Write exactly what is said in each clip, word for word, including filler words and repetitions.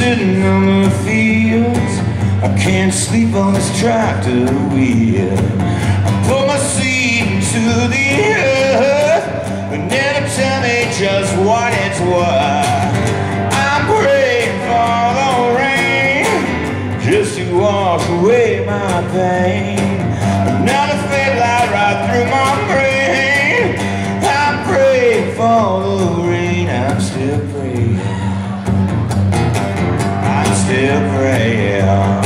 sitting on the fields. I can't sleep on this tractor wheel. I put my seed into the earth, but never tell me just what it's worth. I'm praying for the rain, just to wash away my pain. Another fade light right through my brain. I'm praying for the rain. I'm still praying. I'm still praying.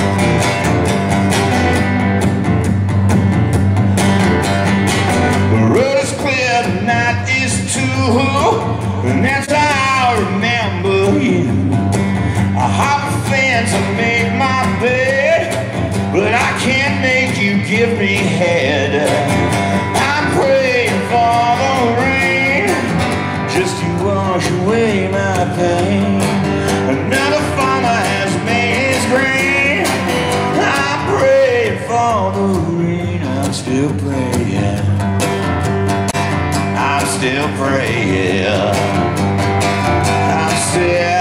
The road is clear, the night is too, and that's how I remember you. I hop a fence and make my bed, but I can't make you give me head. I'm praying for the rain, just to wash away my pain. Another farmer has made his grain. I'm praying for the rain. I'm still praying. I'm still praying. I'm still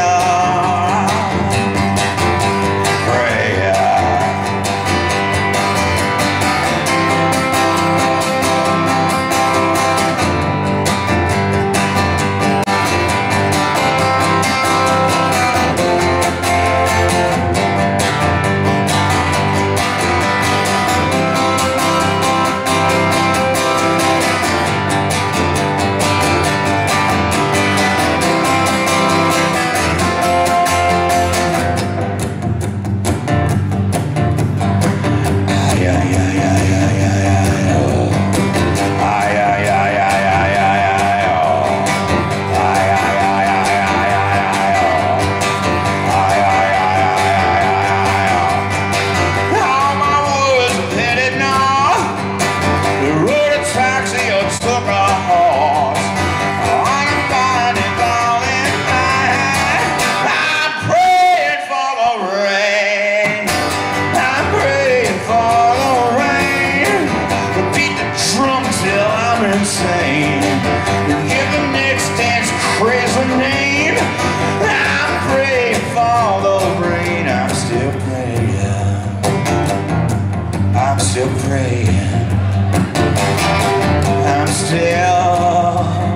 still praying. I'm still